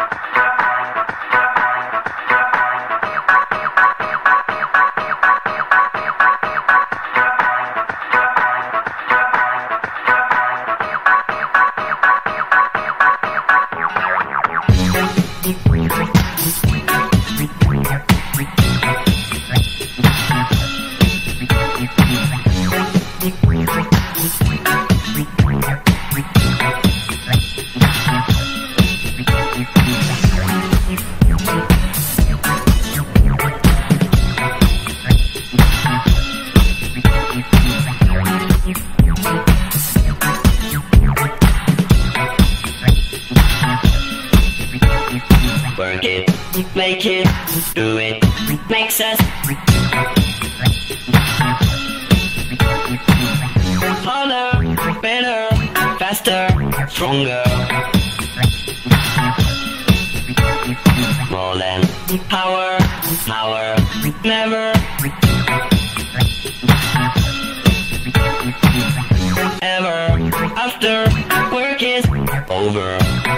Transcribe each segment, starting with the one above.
Work it, make it, do it, makes us harder, better, faster, stronger. More than power, power, never ever after work is over.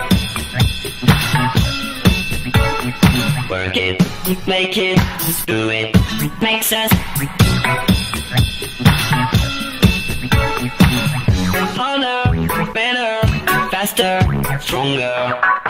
Work it, make it, do it, makes us harder, better, faster, stronger.